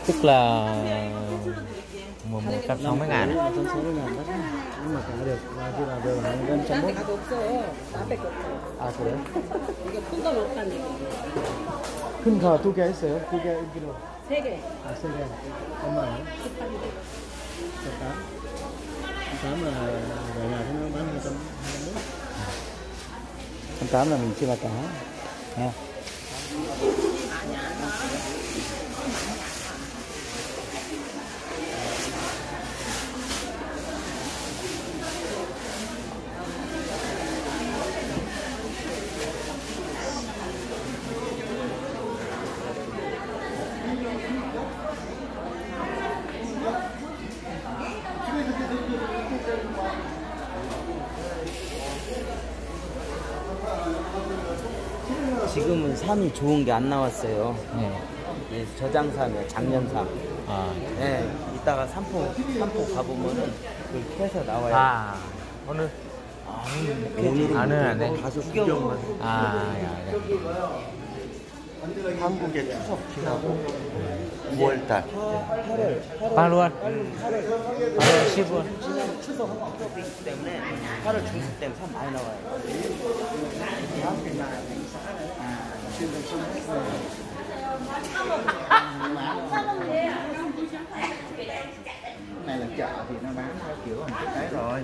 Tức là 160 ngàn. 160 ngàn đắt. Nhưng mà cả được khi nào được gần 101. 아 그래요? 이게 큰 거 못 파는 거. 큰 거 2개 있어요? 2개 1kg. 3개. 아 3개. 얼마예요? 18. 18 là về nhà nó bán 221. 18 là mình chia bạc cả nha. 지금은 삼이 좋은 게 안 나왔어요. 네. 네, 저장삼이에요. 작년삼. 아, 네, 이따가 삼포 가보면은 그걸 캐서 나와요. 아 오늘 오늘은 안 돼. 가서 구경만. 아, 야, 한국의 추석 지나고 9월달. 8월 10월. 추석이기 때문에 8월 중순 때문에 참 많이 나와요. Này là chợ thì nó bán theo kiểu hình thức đấy rồi.